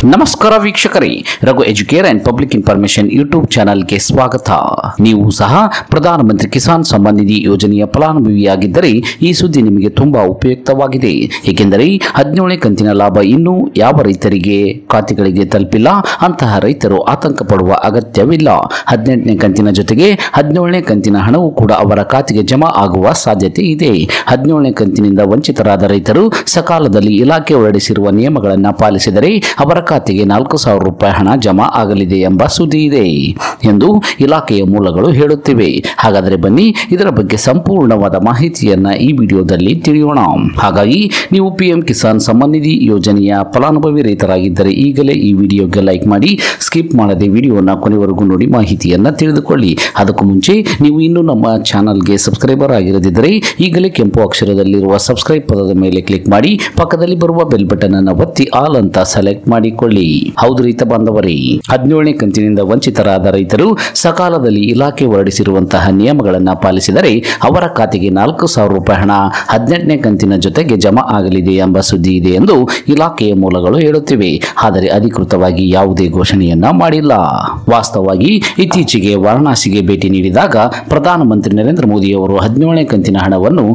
ನಮಸ್ಕಾರ ವೀಕ್ಷಕರೇ, Raghu educare and public information YouTube ಚಾನೆಲ್ಗೆ ಸ್ವಾಗತ. ನೀವು ಸಹ ಪ್ರಧಾನಮಂತ್ರಿ ಕಿಸಾನ್ ಸಮ್ಮಾನ್ ನಿಧಿ ಯೋಜನೆಯ ಫಲಾನುಭವಿಯಾಗಿದ್ದರೆ ಈ ಸುದ್ದಿ ನಿಮಗೆ ತುಂಬಾ ಉಪಯುಕ್ತವಾಗಿದೆ. ಏಕೆಂದರೆ 17ನೇ ಕಂತಿನ ಲಾಭ ಇನ್ನೂ ಯಾವ ರೈತರಿಗೆ ಖಾತೆಗಳಿಗೆ ತಲುಪಿಲ್ಲ. ಅಂತಹ ರೈತರು ಆತಂಕ ಪಡುವ ಅಗತ್ಯವಿಲ್ಲ. 18ನೇ ಕಂತಿನ ಜೊತೆಗೆ 17ನೇ ಕಂತಿನ ಹಣವು ಕೂಡ ಅವರ ಖಾತೆಗೆ ಜಮಾ ಆಗುವ ಸಾಧ್ಯತೆ ಇದೆ. 17ನೇ ಕಂತಿನಿಂದ ವಂಚಿತರಾದ ರೈತರು ಸಕಾಲದಲ್ಲಿ ಇಲಾಖೆ ಹೊರಡಿಸಿರುವ ನಿಯಮಗಳನ್ನು ಪಾಲಿಸಿದರೆ ಅವರ ಖಾತೆಗೆ 4,000 ರೂಪಾಯಿ ಹಣ ಜಮಾ ಆಗಲಿದೆ ಎಂಬ ಸುದ್ದಿ ಇದೆ ಎಂದು ಇಲಾಖೆಯ ಮೂಲಗಳು ಹೇಳುತ್ತಿವೆ. ಹಾಗಾದರೆ ಬನ್ನಿ ಇದರ ಬಗ್ಗೆ ಸಂಪೂರ್ಣವಾದ ಮಾಹಿತಿಯನ್ನ ಈ ವಿಡಿಯೋದಲ್ಲಿ ತಿಳಿಯೋಣ. ಹಾಗಾಗಿ ನೀವು ಪಿಎಂ ಕಿಸಾನ್ ಸಮ್ಮಾನ್ ನಿಧಿ ಯೋಜನೆಯ ಫಲಾನುಭವಿ ರೈತರಾಗಿದ್ದರೆ ಈಗಲೇ ಈ ವಿಡಿಯೋಗೆ ಲೈಕ್ ಮಾಡಿ, ಸ್ಕಿಪ್ ಮಾಡದೆ ವಿಡಿಯೋನ ಕೊನೆವರೆಗೂ ನೋಡಿ ಮಾಹಿತಿಯನ್ನ ತಿಳಿದುಕೊಳ್ಳಿ. ಅದಕ್ಕೂ ಮುಂಚೆ ನೀವು ಇನ್ನೂ ನಮ್ಮ ಚಾನಲ್ಗೆ ಸಬ್ಸ್ಕ್ರೈಬರ್ ಆಗಿರದಿದ್ದರೆ ಈಗಲೇ ಕೆಂಪು ಅಕ್ಷರದಲ್ಲಿರುವ ಸಬ್ಸ್ಕ್ರೈಬ್ ಪದದ ಮೇಲೆ ಕ್ಲಿಕ್ ಮಾಡಿ ಪಕ್ಕದಲ್ಲಿ ಬರುವ ಬೆಲ್ ಬಟನ್ ಅನ್ನು ಒತ್ತಿ ಆಲ್ ಅಂತ ಸೆಲೆಕ್ಟ್ ಮಾಡಿಕೊಳ್ಳಿ. ಹೌದು ರೈತ ಬಾಂಧವರೇ, 17ನೇ ಕಂತಿನಿಂದ ವಂಚಿತರಾದ ರೈತರು ಸಕಾಲದಲ್ಲಿ ಇಲಾಖೆ ಹೊರಡಿಸಿರುವಂತಹ ನಿಯಮಗಳನ್ನು ಪಾಲಿಸಿದರೆ ಅವರ ಖಾತೆಗೆ 4,000 ರೂಪಾಯಿ ಹಣ 18ನೇ ಕಂತಿನ ಜೊತೆಗೆ ಜಮಾ ಆಗಲಿದೆ ಎಂಬ ಸುದ್ದಿ ಇದೆ ಎಂದು ಇಲಾಖೆಯ ಮೂಲಗಳು ಹೇಳುತ್ತಿವೆ. ಆದರೆ ಅಧಿಕೃತವಾಗಿ ಯಾವುದೇ ಘೋಷಣೆಯನ್ನ ಮಾಡಿಲ್ಲ. ವಾಸ್ತವವಾಗಿ ಇತ್ತೀಚೆಗೆ ವಾರಣಾಸಿಗೆ ಭೇಟಿ ನೀಡಿದಾಗ ಪ್ರಧಾನಮಂತ್ರಿ ನರೇಂದ್ರ ಮೋದಿ ಅವರು 17ನೇ ಕಂತಿನ ಹಣವನ್ನು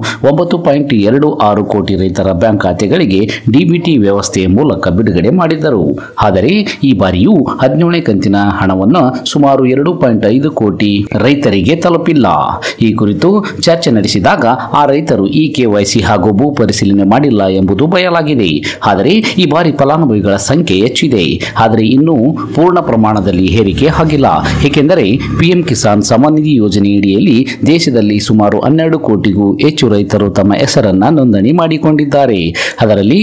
9.26 ಕೋಟಿ ರೈತರ ಬ್ಯಾಂಕ್ ಖಾತೆಗಳಿಗೆ ಡಿಬಿಟಿ ವ್ಯವಸ್ಥೆಯ ಮೂಲಕ ಬಿಡುಗಡೆ ಮಾಡಿದ್ದರು. ಆದರೆ ಈ ಬಾರಿಯೂ 17ನೇ ಕಂತಿನ ಹಣವನ್ನು ಸುಮಾರು 2.5 ಕೋಟಿ ರೈತರಿಗೆ ತಲುಪಿಲ್ಲ. ಈ ಕುರಿತು ಚರ್ಚೆ ನಡೆಸಿದಾಗ ಆ ರೈತರು ಈ ಕೆವೈಸಿ ಹಾಗೂ ಭೂ ಪರಿಶೀಲನೆ ಮಾಡಿಲ್ಲ ಎಂಬುದು ಬಯಲಾಗಿದೆ. ಆದರೆ ಈ ಬಾರಿ ಫಲಾನುಭವಿಗಳ ಸಂಖ್ಯೆ ಹೆಚ್ಚಿದೆ. ಆದರೆ ಇನ್ನೂ ಪೂರ್ಣ ಪ್ರಮಾಣದಲ್ಲಿ ಏರಿಕೆ ಆಗಿಲ್ಲ. ಏಕೆಂದರೆ ಪಿಎಂ ಕಿಸಾನ್ ಸಮ್ಮಾನ್ ನಿಧಿ ಯೋಜನೆಯಡಿಯಲ್ಲಿ ದೇಶದಲ್ಲಿ ಸುಮಾರು 12 ಕೋಟಿಗೂ ಹೆಚ್ಚು ರೈತರು ತಮ್ಮ ಹೆಸರನ್ನ ನೋಂದಣಿ ಮಾಡಿಕೊಂಡಿದ್ದಾರೆ. ಅದರಲ್ಲಿ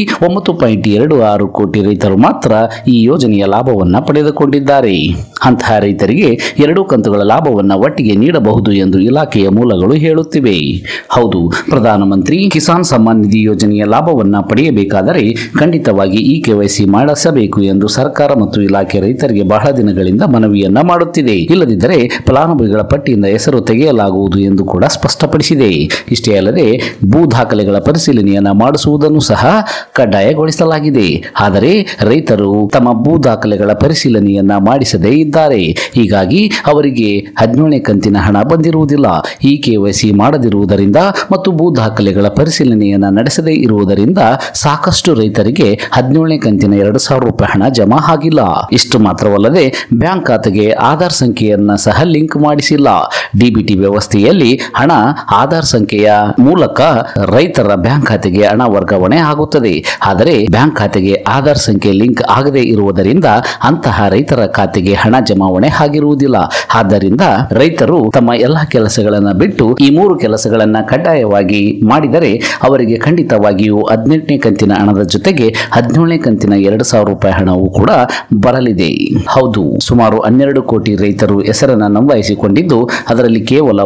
9.26 ಕೋಟಿ ರೈತರು ಮಾತ್ರ ಈ ಯೋಜನೆಯ ಲಾಭವನ್ನ ಪಡೆದುಕೊಂಡಿದ್ದಾರೆ. ಅಂತಹ ರೈತರಿಗೆ 2 ಕಂತುಗಳ ಲಾಭವನ್ನ ಒಟ್ಟಿಗೆ ನೀಡಬಹುದು ಎಂದು ಇಲಾಖೆಯ ಮೂಲಗಳು ಹೇಳುತ್ತಿವೆ. ಹೌದು, ಪ್ರಧಾನಮಂತ್ರಿ ಕಿಸಾನ್ ಸಮ್ಮಾನ್ ನಿಧಿ ಯೋಜನೆಯ ಲಾಭವನ್ನ ಪಡೆಯಬೇಕಾದರೆ ಖಂಡಿತವಾಗಿ ಈ ಕೆವೈಸಿ ಮಾಡಿಸಬೇಕು ಎಂದು ಸರ್ಕಾರ ಮತ್ತು ಇಲಾಖೆ ರೈತರಿಗೆ ಬಹಳ ದಿನಗಳಿಂದ ಮನವಿಯನ್ನ ಮಾಡುತ್ತಿದೆ. ಇಲ್ಲದಿದ್ದರೆ ಫಲಾನುಭವಿಗಳ ಪಟ್ಟಿಯಿಂದ ಹೆಸರು ತೆಗೆಯಲಾಗುವುದು ಎಂದು ಕೂಡ ಸ್ಪಷ್ಟಪಡಿಸಿದೆ. ಇಷ್ಟೇ ಅಲ್ಲದೆ ಭೂ ದಾಖಲೆಗಳ ಪರಿಶೀಲನೆಯನ್ನ ಮಾಡಿಸುವುದನ್ನು ಸಹ ಕಡ್ಡಾಯಗೊಳಿಸಲಾಗಿದೆ. ಆದರೆ ರೈತರು ತಮ್ಮ ಭೂ ದಾಖಲೆಗಳ ಪರಿಶೀಲನೆಯನ್ನ ಮಾಡಿಸದೇ ಇದ್ದಾರೆ. ಹೀಗಾಗಿ ಅವರಿಗೆ 17ನೇ ಕಂತಿನ ಹಣ ಬಂದಿರುವುದಿಲ್ಲ. ಈ ಕೆವೈಸಿ ಮಾಡದಿರುವುದರಿಂದ ಮತ್ತು ಭೂ ದಾಖಲೆಗಳ ಪರಿಶೀಲನೆಯನ್ನ ನಡೆಸದೇ ಇರುವುದರಿಂದ ಸಾಕಷ್ಟು ರೈತರಿಗೆ 17ನೇ ಕಂತಿನ 2,000 ರೂಪಾಯಿ ಹಣ ಜಮಾ ಆಗಿಲ್ಲ. ಇಷ್ಟು ಮಾತ್ರವಲ್ಲದೆ ಬ್ಯಾಂಕ್ ಖಾತೆಗೆ ಆಧಾರ್ ಸಂಖ್ಯೆಯನ್ನ ಸಹ ಲಿಂಕ್ ಮಾಡಿಸಿಲ್ಲ. ಡಿಬಿಟಿ ವ್ಯವಸ್ಥೆಯಲ್ಲಿ ಹಣ ಆಧಾರ್ ಸಂಖ್ಯೆಯ ಮೂಲಕ ರೈತರ ಬ್ಯಾಂಕ್ ಖಾತೆಗೆ ಹಣ ವರ್ಗಾವಣೆ ಆಗುತ್ತದೆ. ಆದರೆ ಬ್ಯಾಂಕ್ ಖಾತೆಗೆ ಆಧಾರ್ ಸಂಖ್ಯೆ ಲಿಂಕ್ ಆಗದೇ ಇರುವುದರಿಂದ ಅಂತಹ ರೈತರ ಖಾತೆಗೆ ಹಣ ಜಮಾವಣೆ ಆಗಿರುವುದಿಲ್ಲ. ಆದ್ದರಿಂದ ರೈತರು ತಮ್ಮ ಎಲ್ಲಾ ಕೆಲಸಗಳನ್ನ ಬಿಟ್ಟು ಈ 3 ಕೆಲಸಗಳನ್ನ ಕಡ್ಡಾಯವಾಗಿ ಮಾಡಿದರೆ ಅವರಿಗೆ ಖಂಡಿತವಾಗಿಯೂ 18ನೇ ಕಂತಿನ ಹಣದ ಜೊತೆಗೆ 17ನೇ ಕಂತಿನ 2,000 ರೂಪಾಯಿ ಹಣವು ಕೂಡ ಬರಲಿದೆ. ಹೌದು, ಸುಮಾರು 12 ಕೋಟಿ ರೈತರು ಹೆಸರನ್ನ ನೋಂದಾಯಿಸಿಕೊಂಡಿದ್ದು ಅದರಲ್ಲಿ ಕೇವಲ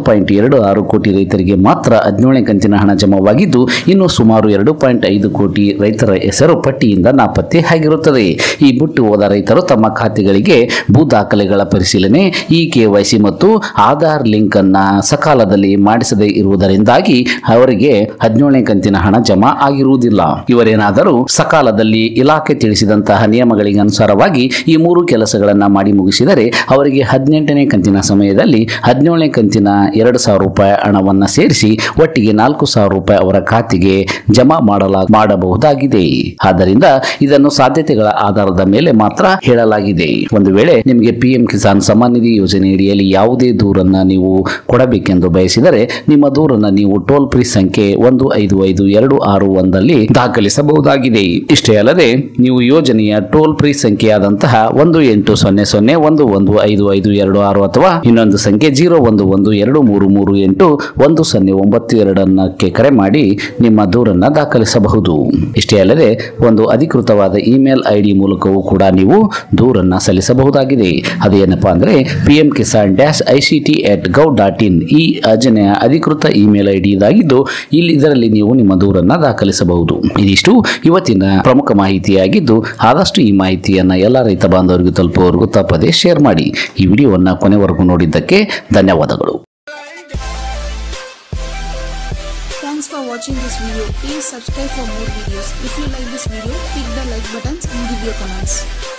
9.26 ಕೋಟಿ ರೈತರಿಗೆ ಮಾತ್ರ 17ನೇ ಕಂತಿನ ಹಣ ಜಮಾವಾಗಿದ್ದು ಇನ್ನು ಸುಮಾರು 2.5 ಕೋಟಿ ರೈತರ ಹೆಸರು ಪಟ್ಟಿಯಿಂದ ನಾಪತ್ತೆ ಆಗಿರುತ್ತದೆ. ಈ ಬಿಟ್ಟು ಹೋದ ರೈತರು ತಮ್ಮ ಖಾತೆಗಳಿಗೆ ಭೂ ದಾಖಲೆಗಳ ಪರಿಶೀಲನೆ, ಈ ಕೆವೈಸಿ ಮತ್ತು ಆಧಾರ್ ಲಿಂಕ್ ಅನ್ನ ಸಕಾಲದಲ್ಲಿ ಮಾಡಿಸದೇ ಇರುವುದರಿಂದಾಗಿ ಅವರಿಗೆ 17ನೇ ಕಂತಿನ ಹಣ ಜಮಾ ಆಗಿರುವುದಿಲ್ಲ. ಇವರೇನಾದರೂ ಸಕಾಲದಲ್ಲಿ ಇಲಾಖೆ ತಿಳಿಸಿದಂತಹ ನಿಯಮಗಳಿಗೆ ಅನುಸಾರವಾಗಿ ಈ 3 ಕೆಲಸಗಳನ್ನ ಮಾಡಿ ಮುಗಿಸಿದರೆ ಅವರಿಗೆ 18ನೇ ಕಂತಿನ ಸಮಯದಲ್ಲಿ 17ನೇ ಕಂತಿನ 2,000 ರೂಪಾಯಿ ಹಣವನ್ನ ಸೇರಿಸಿ ಒಟ್ಟಿಗೆ 4,000 ರೂಪಾಯಿ ಅವರ ಖಾತೆಗೆ ಜಮಾ ಮಾಡಬಹುದಾಗಿದೆ. ಆದ್ದರಿಂದ ಇದನ್ನು ಸಾಧ್ಯತೆಗಳ ಆಧಾರದ ಮೇಲೆ ಮಾತ್ರ ಹೇಳಲಾಗಿದೆ. ಒಂದು ವೇಳೆ ನಿಮಗೆ ಪಿಎಂ ಕಿಸಾನ್ ಸಮ್ಮಾನ್ ನಿಧಿ ಯೋಜನೆಯಡಿಯಲ್ಲಿ ಯಾವುದೇ ದೂರನ್ನ ನೀವು ಕೊಡಬೇಕೆಂದು ಬಯಸಿದರೆ ನಿಮ್ಮ ದೂರನ್ನ ನೀವು ಟೋಲ್ ಫ್ರೀ ಸಂಖ್ಯೆ 155261 ದಾಖಲಿಸಬಹುದಾಗಿದೆ. ಇಷ್ಟೇ ಅಲ್ಲದೆ ನೀವು ಯೋಜನೆಯ ಟೋಲ್ ಫ್ರೀ ಸಂಖ್ಯೆಯಾದಂತಹ 1800115552 ಅಥವಾ ಇನ್ನೊಂದು ಸಂಖ್ಯೆ 011233310992 ಕರೆ ಮಾಡಿ ನಿಮ್ಮ ದೂರನ್ನ ದಾಖಲಿಸಬಹುದು. ಇಷ್ಟೇ ಅಲ್ಲದೆ ಒಂದು ಅಧಿಕೃತವಾದ ಇಮೇಲ್ ಐಡಿ ಮೂಲಕವೂ ಕೂಡ ನೀವು ದೂರನ್ನ ಸಲ್ಲಿಸಬಹುದಾಗಿದೆ. ಅದೇನಪ್ಪಾ ಅಂದ್ರೆ pmkisan-ict@gov.in ಈ ಯೋಜನೆಯ ಅಧಿಕೃತ ಇಮೇಲ್ ಐಡಿ ಇದಾಗಿದ್ದು ಇದರಲ್ಲಿ ನೀವು ನಿಮ್ಮ ದೂರನ್ನ ದಾಖಲಿಸಬಹುದು. ಇದಿಷ್ಟು ಇವತ್ತಿನ ಪ್ರಮುಖ ಮಾಹಿತಿಯಾಗಿದ್ದು ಆದಷ್ಟು ಈ ಮಾಹಿತಿಯನ್ನ ಎಲ್ಲ ರೈತ ಬಾಂಧವರಿಗೂ ತಲುಪುವವರೆಗೂ ತಪ್ಪದೇ ಶೇರ್ ಮಾಡಿ. ಈ ವಿಡಿಯೋವನ್ನ ಕೊನೆವರೆಗೂ ನೋಡಿದ್ದಕ್ಕೆ ಧನ್ಯವಾದಗಳು. Thanks for watching this video. Please subscribe for more videos. If you like this video, click the like buttons and give your comments.